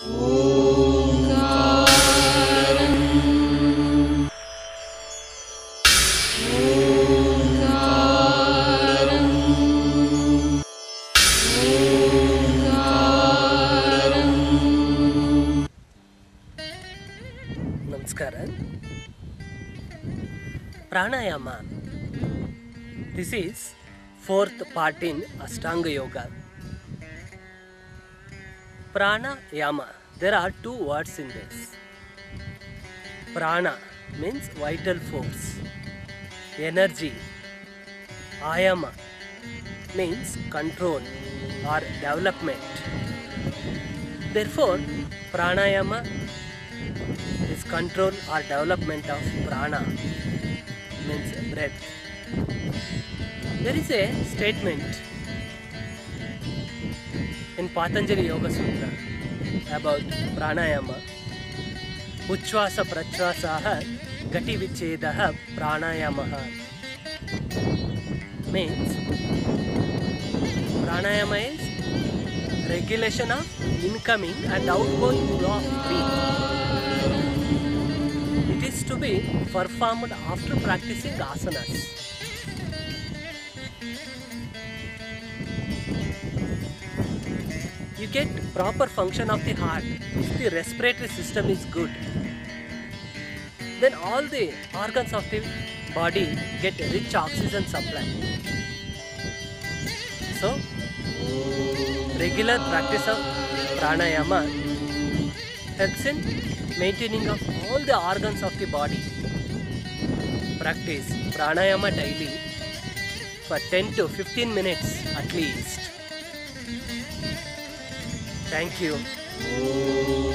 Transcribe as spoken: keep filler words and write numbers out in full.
Namaskaram. Pranayama. This is fourth part in Ashtanga Yoga. Pranayama. There are two words in this. Prana means vital force, energy. Ayama means control or development. Therefore, pranayama is control or development of prana, means breath. There is a statement in Patanjali Yoga Sutra about pranayama. Uchvasa prachvasaha gati vichedaha pranayamaha. Means pranayama is regulation of incoming and outgoing flow of breath. It is to be performed after practicing asanas. You get proper function of the heart if the respiratory system is good. Then all the organs of the body get rich oxygen supply. So, regular practice of pranayama helps in maintaining of all the organs of the body. Practice pranayama daily for ten to fifteen minutes at least. Thank you.